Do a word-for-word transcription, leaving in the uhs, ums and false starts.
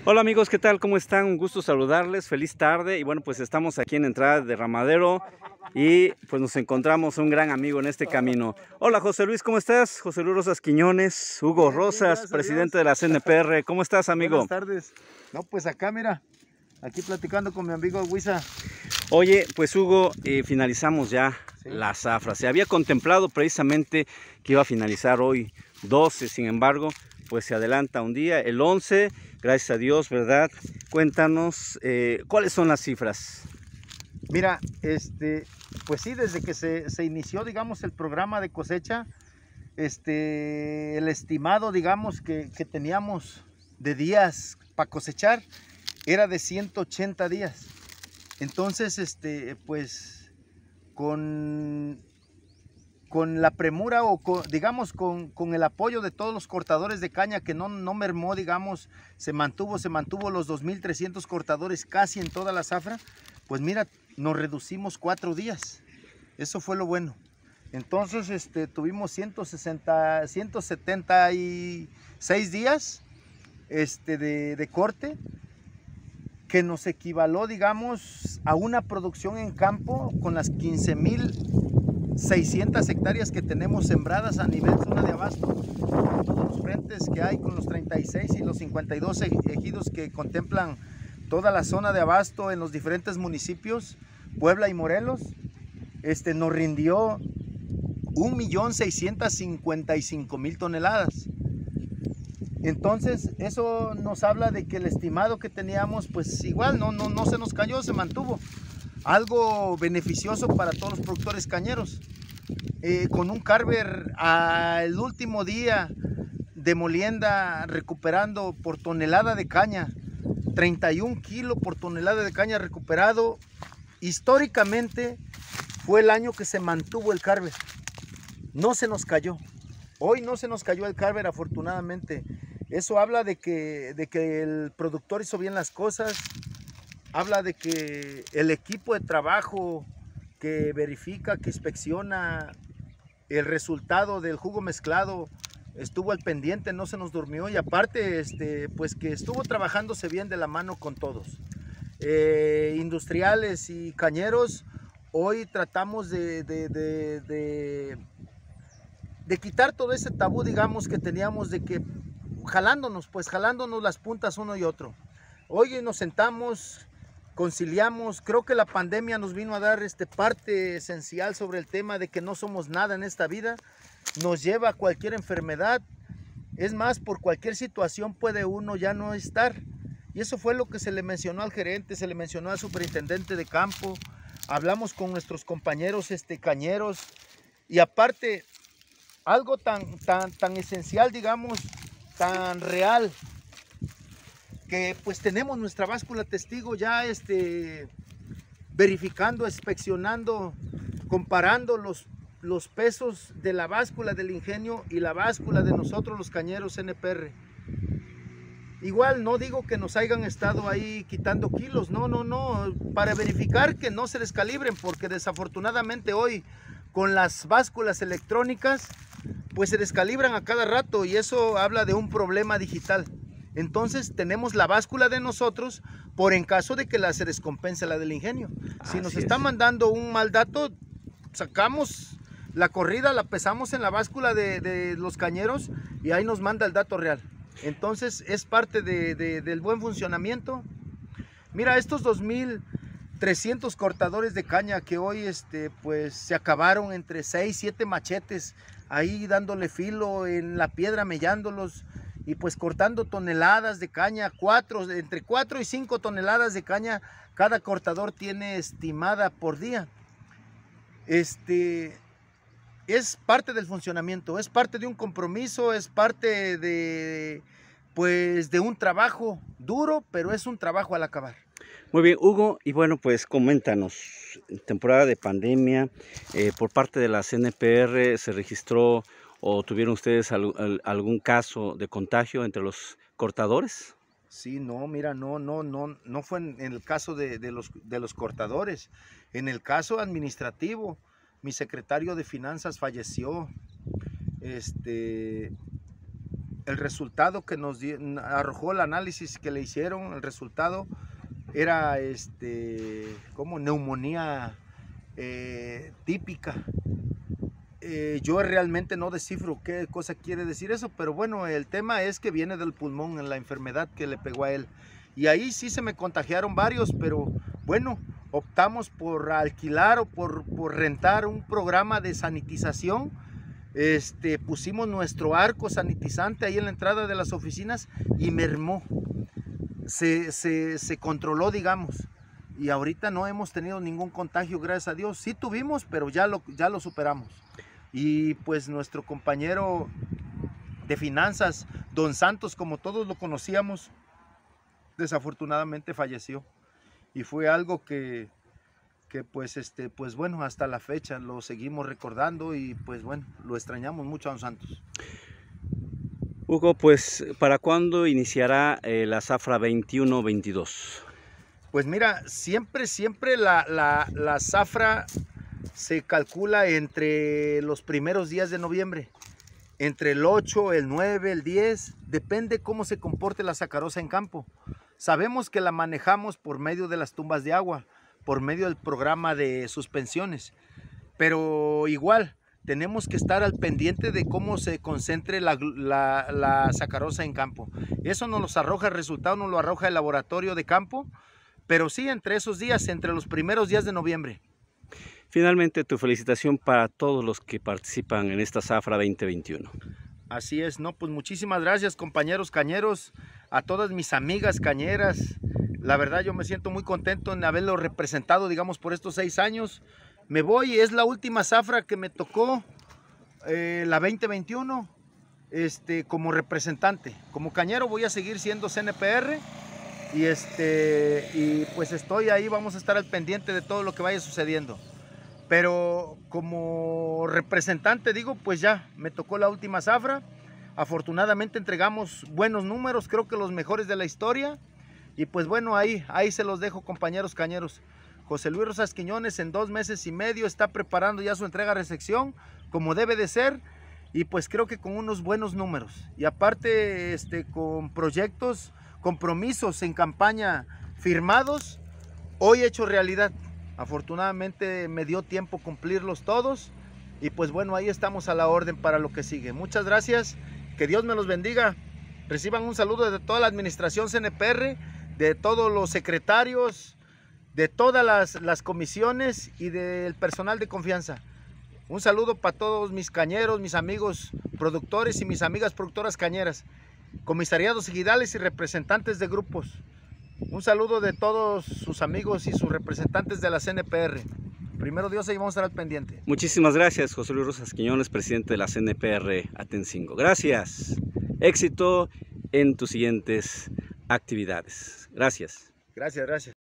Hola amigos, ¿qué tal? ¿Cómo están? Un gusto saludarles, feliz tarde y bueno, pues estamos aquí en entrada de Derramadero y pues nos encontramos un gran amigo en este camino. Hola José Luis, ¿cómo estás? José Luis Rosas Quiñones, Hugo Bien, bien, Rosas, gracias a presidente Dios. de la C N P R, ¿cómo estás amigo? Buenas tardes. No, pues acá, mira, aquí platicando con mi amigo Huiza. Oye, pues Hugo, eh, finalizamos ya Sí. la zafra. Se había contemplado precisamente que iba a finalizar hoy doce, sin embargo, pues se adelanta un día, el once, gracias a Dios, ¿verdad? Cuéntanos, eh, ¿cuáles son las cifras? Mira, este, pues sí, desde que se, se inició, digamos, el programa de cosecha, este, el estimado, digamos, que, que teníamos de días para cosechar era de ciento ochenta días. Entonces, este, pues, con con la premura o con, digamos con, con el apoyo de todos los cortadores de caña que no, no mermó, digamos, se mantuvo, se mantuvo los dos mil trescientos cortadores casi en toda la zafra, pues mira, nos reducimos cuatro días, eso fue lo bueno. Entonces este, tuvimos ciento sesenta, ciento setenta y seis días este, de, de corte, que nos equivaló, digamos, a una producción en campo con las quince mil seiscientas hectáreas que tenemos sembradas a nivel zona de abasto, con todos los frentes que hay, con los treinta y seis y los cincuenta y dos ejidos que contemplan toda la zona de abasto en los diferentes municipios, Puebla y Morelos. Este, nos rindió un millón seiscientos cincuenta y cinco mil toneladas. Entonces eso nos habla de que el estimado que teníamos, pues igual no, no, no se nos cayó, se mantuvo. Algo beneficioso para todos los productores cañeros. Eh, con un Carver al último día de molienda recuperando por tonelada de caña, treinta y un kilos por tonelada de caña recuperado. Históricamente fue el año que se mantuvo el Carver. No se nos cayó. Hoy no se nos cayó el Carver, afortunadamente. Eso habla de que, de que el productor hizo bien las cosas. Habla de que el equipo de trabajo que verifica, que inspecciona el resultado del jugo mezclado estuvo al pendiente, no se nos durmió, y aparte este, pues que estuvo trabajándose bien de la mano con todos. Eh, industriales y cañeros, hoy tratamos de, de, de, de, de quitar todo ese tabú, digamos, que teníamos de que jalándonos, pues jalándonos las puntas uno y otro. Hoy nos sentamos, conciliamos. Creo que la pandemia nos vino a dar este parte esencial sobre el tema de que no somos nada en esta vida, nos lleva a cualquier enfermedad, es más, por cualquier situación puede uno ya no estar, y eso fue lo que se le mencionó al gerente, se le mencionó al superintendente de campo, hablamos con nuestros compañeros este, cañeros, y aparte, algo tan, tan, tan esencial, digamos, tan real, que pues tenemos nuestra báscula testigo ya este, verificando, inspeccionando, comparando los, los pesos de la báscula del ingenio y la báscula de nosotros los cañeros N P R. Igual no digo que nos hayan estado ahí quitando kilos, no, no, no, para verificar que no se descalibren, porque desafortunadamente hoy con las básculas electrónicas pues se descalibran a cada rato, y eso habla de un problema digital. Entonces tenemos la báscula de nosotros por en caso de que la se descompense la del ingenio. Si nos está mandando un mal dato, sacamos la corrida, la pesamos en la báscula de, de los cañeros y ahí nos manda el dato real. Entonces es parte de, de, del buen funcionamiento. Mira, estos dos mil trescientos cortadores de caña que hoy este, pues, se acabaron entre seis, siete machetes, ahí dándole filo en la piedra, mellándolos, y pues cortando toneladas de caña, cuatro, entre cuatro y cinco toneladas de caña cada cortador tiene estimada por día. Este, es parte del funcionamiento, es parte de un compromiso, es parte de, pues, de un trabajo duro, pero es un trabajo al acabar. Muy bien, Hugo, y bueno, pues coméntanos, en temporada de pandemia, eh, por parte de la C N P R, ¿se registró o tuvieron ustedes al, al, algún caso de contagio entre los cortadores? Sí, no, mira, no, no, no, no fue en, en el caso de, de, los, de los cortadores, en el caso administrativo, mi secretario de finanzas falleció, este, el resultado que nos dio, arrojó el análisis que le hicieron, el resultado era este, como neumonía eh, típica. Eh, yo realmente no descifro qué cosa quiere decir eso, pero bueno, el tema es que viene del pulmón, en la enfermedad que le pegó a él. Y ahí sí se me contagiaron varios, pero bueno, optamos por alquilar o por, por rentar un programa de sanitización. Este, pusimos nuestro arco sanitizante ahí en la entrada de las oficinas y mermó. Se, se, se controló, digamos. Y ahorita no hemos tenido ningún contagio, gracias a Dios. Sí tuvimos, pero ya lo, ya lo superamos. Y pues nuestro compañero de finanzas, don Santos, como todos lo conocíamos, desafortunadamente falleció. Y fue algo que, que pues, este, pues bueno, hasta la fecha lo seguimos recordando y pues bueno, lo extrañamos mucho a don Santos. Hugo, pues, ¿para cuándo iniciará eh, la Zafra veintiuno veintidós? Pues mira, siempre, siempre la, la, la Zafra se calcula entre los primeros días de noviembre, entre el ocho, el nueve, el diez, depende cómo se comporte la sacarosa en campo. Sabemos que la manejamos por medio de las tumbas de agua, por medio del programa de suspensiones, pero igual tenemos que estar al pendiente de cómo se concentre la, la, la sacarosa en campo. Eso nos los arroja, el resultado nos lo arroja el laboratorio de campo, pero sí entre esos días, entre los primeros días de noviembre. Finalmente, tu felicitación para todos los que participan en esta Zafra veinte veintiuno. Así es, no, pues muchísimas gracias, compañeros cañeros, a todas mis amigas cañeras. La verdad yo me siento muy contento en haberlo representado, digamos, por estos seis años. Me voy, es la última Zafra que me tocó, eh, la veinte veintiuno, este, como representante. Como cañero voy a seguir siendo C N P R y, este, y pues estoy ahí, vamos a estar al pendiente de todo lo que vaya sucediendo. Pero como representante, digo, pues ya me tocó la última Zafra. Afortunadamente entregamos buenos números, creo que los mejores de la historia. Y pues bueno, ahí, ahí se los dejo, compañeros cañeros. José Luis Rosas Quiñones en dos meses y medio está preparando ya su entrega-recepción, como debe de ser. Y pues creo que con unos buenos números. Y aparte, este, con proyectos, compromisos en campaña firmados, hoy hecho realidad. Afortunadamente me dio tiempo cumplirlos todos y pues bueno, ahí estamos a la orden para lo que sigue. Muchas gracias, que Dios me los bendiga. Reciban un saludo de toda la administración C N P R, de todos los secretarios, de todas las, las comisiones y del personal de confianza. Un saludo para todos mis cañeros, mis amigos productores y mis amigas productoras cañeras, comisariados ejidales y representantes de grupos. Un saludo de todos sus amigos y sus representantes de la C N P R. Primero Dios, ahí vamos a estar al pendiente. Muchísimas gracias, José Luis Rosas Quiñones, presidente de la C N P R Atencingo. Gracias. Éxito en tus siguientes actividades. Gracias. Gracias, gracias.